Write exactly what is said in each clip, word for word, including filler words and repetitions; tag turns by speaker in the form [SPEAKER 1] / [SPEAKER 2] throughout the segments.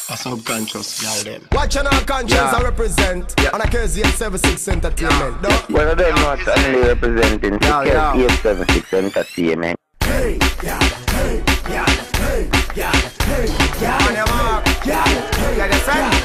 [SPEAKER 1] A subconscious girl them.
[SPEAKER 2] Watch on our conscience
[SPEAKER 3] Yeah.
[SPEAKER 2] I represent
[SPEAKER 3] Yeah.
[SPEAKER 2] on a K Z eight seven six Entertainment.
[SPEAKER 3] Yeah.
[SPEAKER 2] No?
[SPEAKER 3] Well, I don't know what I'm really representing.
[SPEAKER 4] Yeah, yeah.
[SPEAKER 3] eight seven six Entertainment.
[SPEAKER 2] Hey, yeah, hey, yeah, hey, yeah, hey, yeah.
[SPEAKER 4] On your mark.
[SPEAKER 2] Yeah, hey,
[SPEAKER 4] Get the friend.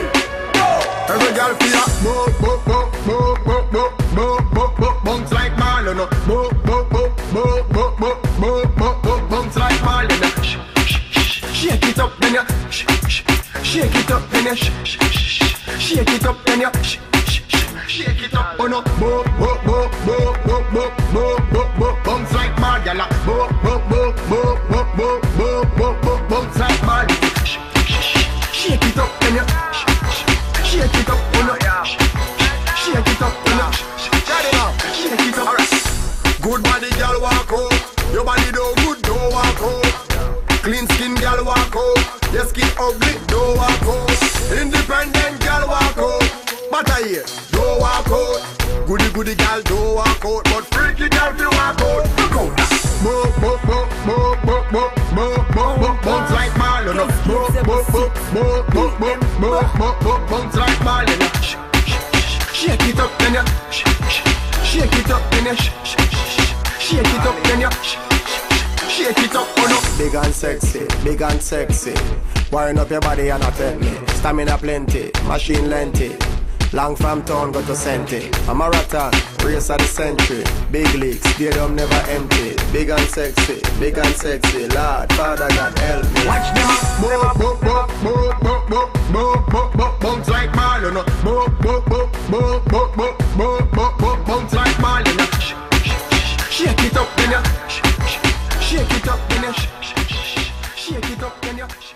[SPEAKER 2] every girl feel a move, move, move, move, move, move, move, move, move, bounce like Marlon. no. Move, move, move, move, move, move, move, move, move, bounce like Marlon. no. Sh- sh- sh- Shake it up, then you. sh- sh- Shake it up, then you. sh- sh- sh- Shake it up, then you. sh- sh- sh- Shake it up, oh no. Move, move, move, move, move, move, move, move, move, bounce like Marlon. no. Move, move, move, move, move, move, move, move, move, bounce like Marlon. Sh- sh- sh- Shake it up, then you. sh- sh- Shake it up, oh no. Shake it up, oh no.
[SPEAKER 4] Shut it up.
[SPEAKER 2] Shake it up. Good body, girl, walk out. Your body do good, don't walk out. Clean skin, girl, walk out. Your skin ugly, don't walk out. Independent, girl, walk out. But I hear, don't walk out. Goody, goody, girl, don't walk out. But freaky, girl, you walk out. Look out. Move, move, move, move, move, move, move, move, move, bounce like Marlon. no. Move, move, move, move, move, move, move, move, move, bounce like Marlon. no. Sh- sh- sh- Shake it up, then you. sh- sh- Shake it up, then you. sh- sh- sh- Shake it up, then you. sh- sh- Shake it up, oh no. Big and sexy, big and sexy. Wind up your body and attend me. Stamina plenty, machine lengthy. Long from town, go to Senti. A marathon, race of the century. Big leagues, stadium never empty. Big and sexy, big and sexy. Lord, Father God, help me. Watch them up. Move, move, move, move, move, move, move, move, move, bounce like Marlon. no. Move, move, move, move, move, move, move, move, move, bounce like Marlon. no. Sh- sh- sh- Shake it up, then you. sh- sh- Shake it up, then you. sh- sh- sh- Shake it up, then you. sh-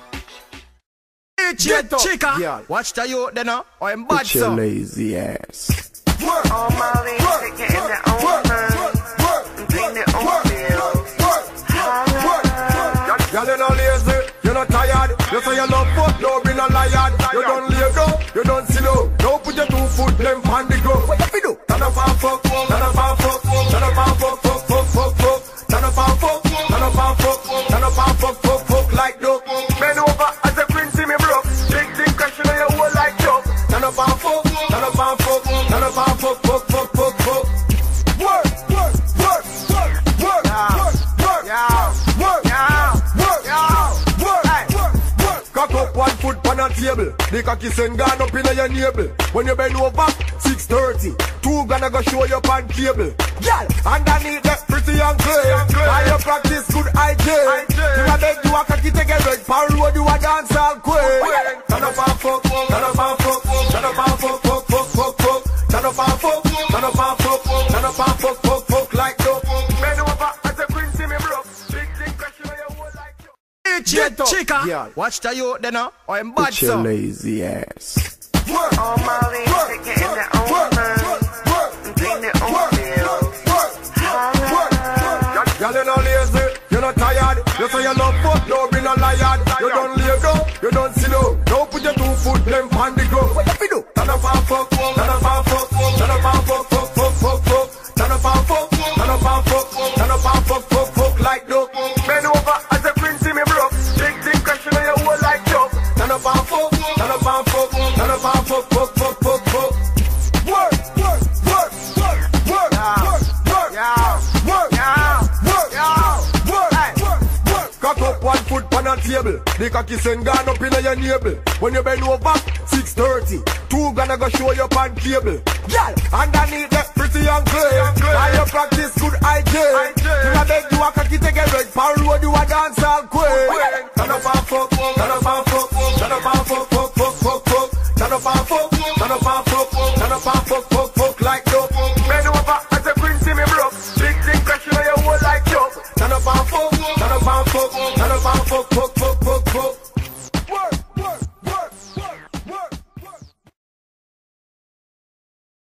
[SPEAKER 4] Get chica.
[SPEAKER 2] Yeah.
[SPEAKER 4] Watch the youth then, uh, or I'm bad
[SPEAKER 2] Put your
[SPEAKER 4] so.
[SPEAKER 2] lazy ass. Work,
[SPEAKER 5] All my ladies
[SPEAKER 2] work,
[SPEAKER 5] take it in their own
[SPEAKER 2] work,
[SPEAKER 5] hands
[SPEAKER 2] work, work,
[SPEAKER 5] and clean their own
[SPEAKER 2] work,
[SPEAKER 5] fields.
[SPEAKER 2] work, work. Girl, you not lazy, you not tired. You say you love fuck, don't be no liar. You don't lay down, you don't sit down. Don't put your two foot them on the ground. What you do? Turn up and fuck, turn up and fuck, turn up and fuck, fuck, fuck, fuck, fuck. Turn up and fuck, turn up and fuck, turn up and fuck, fuck, fuck like dog. Bend over as a queen, see me broke. Big thing crashing on your wall like dog. Turn up and fuck, turn up and fuck, turn up and fuck, fuck, fuck, fuck, fuck. Work, work, work, work, work, work, work,
[SPEAKER 4] Yeah.
[SPEAKER 2] work,
[SPEAKER 4] Yeah.
[SPEAKER 2] work,
[SPEAKER 4] Yeah.
[SPEAKER 2] work,
[SPEAKER 4] Hey.
[SPEAKER 2] work, work. Cock up one foot on a table. The cocky send gone up in your navel. When you bend over, six thirty. Two gonna go show you on cable. Girl, underneath that pretty and clean. While you practice good hygiene. You a beg you a cocky take a red. Power road you a dance all queen. Turn up and fuck, turn up and fuck, turn up and fuck, fuck, fuck, fuck, fuck. Turn up and fuck, turn up and fuck, turn up and fuck, fuck, fuck like dog. Bend over as a queen see me broke. Big thing crashing on your wall like dog.
[SPEAKER 4] Get chica.
[SPEAKER 2] Yeah.
[SPEAKER 4] Watch the youth then, uh, or I'm bad
[SPEAKER 2] Put your
[SPEAKER 4] so.
[SPEAKER 2] lazy ass. Work,
[SPEAKER 5] All my ladies
[SPEAKER 2] work,
[SPEAKER 5] take it in their own
[SPEAKER 2] work,
[SPEAKER 5] hands
[SPEAKER 2] work,
[SPEAKER 5] and clean their own
[SPEAKER 2] work,
[SPEAKER 5] fields.
[SPEAKER 2] work, work. Girl, you not lazy, you not tired. You say you love fuck, don't be no liar. You don't lay down, you don't sit down. Don't put your two foot them on the ground. What you do? Turn up and fuck, turn up and fuck, turn up and fuck, fuck, fuck, fuck, fuck. Turn up and fuck, turn up and fuck, turn up and fuck, fuck, fuck like dog. Bend over as a queen see me broke. Big thing crashing on your wall like dog. Turn up and fuck, turn up and fuck, turn up and fuck, fuck, fuck, fuck, fuck. Work, work, work, work, work, work, work,
[SPEAKER 4] Yeah.
[SPEAKER 2] work,
[SPEAKER 4] Yeah.
[SPEAKER 2] work,
[SPEAKER 4] Yeah.
[SPEAKER 2] work, work, work. Cock up one foot on a table. The cocky send gone up in your navel. When you bend over, six thirty. Two gonna go show you on cable. Girl, underneath that pretty and clean. While you practice good hygiene. You a beg you a cocky take a red. Power road you a dance all queen. Turn up and fuck,